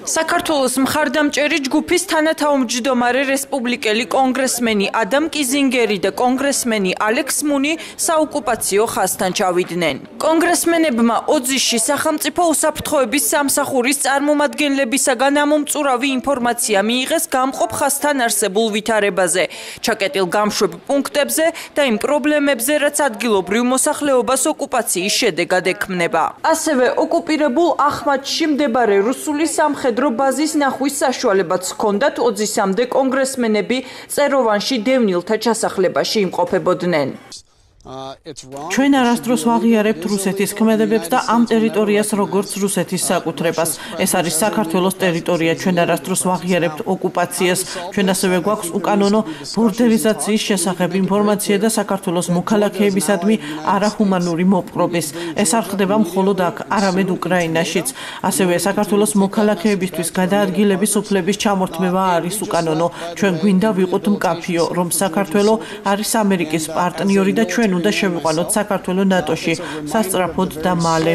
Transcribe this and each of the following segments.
საქართველოს მხარდამჭერი ჯგუფის თანათავმჯდომარე რესპუბლიკელი კონგრესმენი ადამ კიზინგერი და კონგრესმენი ალექს მუნი საოკუპაციო ხაზთან ჩავიდნენ. კონგრესმენებმა ოძისში სახელმწიფო უსაფრთხოების სამსახურის წარმომადგენლებისაგან ამომწურავი ინფორმაცია მიიღეს გამყოფ ხაზთან არსებულ ვითარებაზე, ჩაკეტილ გამშვებ პუნქტებზე და იმ პრობლემებზე, რაც ადგილობრივ მოსახლეობას ოკუპაციის შედეგად ექმნება. ასევე ოკუპირებულ ახმადში მდებარე რუსული სამხედრო ბაზის ნახვის საშუალებაც ჰქონდათ ოძისამდე კონგრესმენები წეროვანში დევნილთა ჩასახლებაში იმყოფებოდნენ. ჩვენ არასდროს ვაღიარებთ რუსეთის ქმედებებს და ამ ტერიტორიას როგორც რუსეთის საკუთრებას. ეს არის საქართველოს ტერიტორია, ჩვენ არასდროს ვაღიარებთ ოკუპაციას. ჩვენ ასევე გვაქვს უკანონო ბორდერიზაციის შესახებ ინფორმაცია და საქართველოს მოქალაქეებისადმი არაჰუმანური მოპყრობის. ეს არ ხდება მხოლოდ აქ, არამედ უკრაინაშიც. ასევე საქართველოს მოქალაქეებისთვის გადაადგილების უფლების ჩამორთმევა არის უკანონო. ჩვენ გვინდა ვიყოთ მკაფიო, რომ საქართველო არის ამერიკის პარტნიორი და ჩვენ უნდა შევიყვანოთ საქართველო ნატოში სასწრაფოდ და მალე.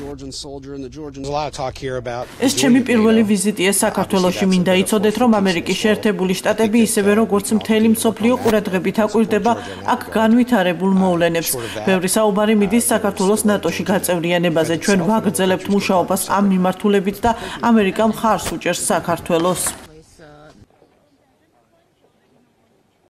ეს ჩემი პირველი ვიზიტია საქართველოში. მინდა იცოდეთ, რომ ამერიკის შეერთებული შტატები ისევე როგორც მთელი მსოფლიო ყურადღებით აკვირდება აქ განვითარებულ მოვლენებს. ბევრი საუბარი მიდის საქართველოს ნატოში გაწევრიანებაზე. ჩვენ ვაგრძელებთ მუშაობას ამ მიმართულებით და ამერიკა მხარს უჭერს საქართველოს.